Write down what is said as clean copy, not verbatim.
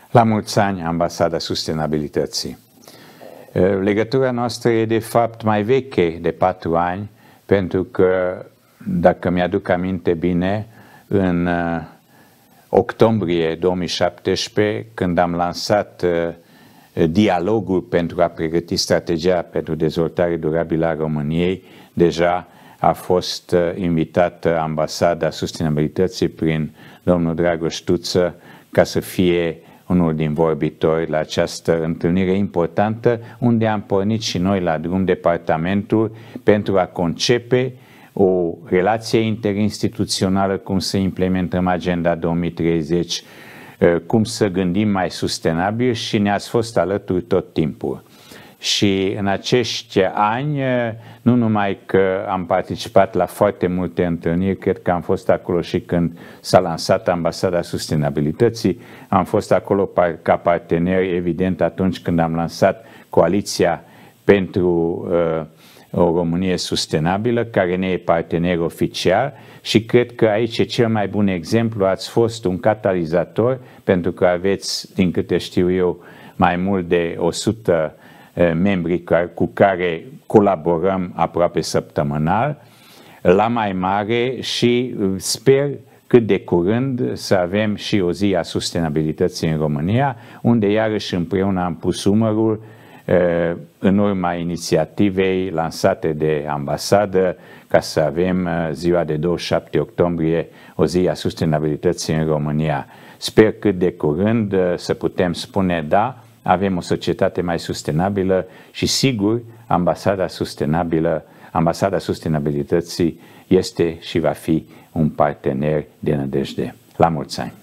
La mulți ani, Ambasada Sustenabilității. Legătura noastră e de fapt mai veche de 4 ani, pentru că, dacă mi-aduc aminte bine, în octombrie 2017, când am lansat dialogul pentru a pregăti strategia pentru dezvoltare durabilă a României, deja a fost invitată Ambasada Sustenabilității prin domnul Dragoș Tuță ca să fie unul din vorbitori la această întâlnire importantă, unde am pornit și noi la drum departamentul pentru a concepe o relație interinstituțională, cum să implementăm Agenda 2030, cum să gândim mai sustenabil, și ne-ați fost alături tot timpul. Și în acești ani, nu numai că am participat la foarte multe întâlniri, cred că am fost acolo și când s-a lansat Ambasada Sustenabilității, am fost acolo ca partener, evident, atunci când am lansat Coaliția pentru o Românie Sustenabilă, care ne e partener oficial, și cred că aici e cel mai bun exemplu. Ați fost un catalizator, pentru că aveți, din câte știu eu, mai mult de 100 membri cu care colaborăm aproape săptămânal, la mai mare, și sper cât de curând să avem și o zi a sustenabilității în România, unde iarăși împreună am pus umărul în urma inițiativei lansate de ambasadă, ca să avem ziua de 27 octombrie, o zi a sustenabilității în România. Sper cât de curând să putem spune da, avem o societate mai sustenabilă și, sigur, Ambasada Sustenabilității este și va fi un partener de nădejde. La mulți ani!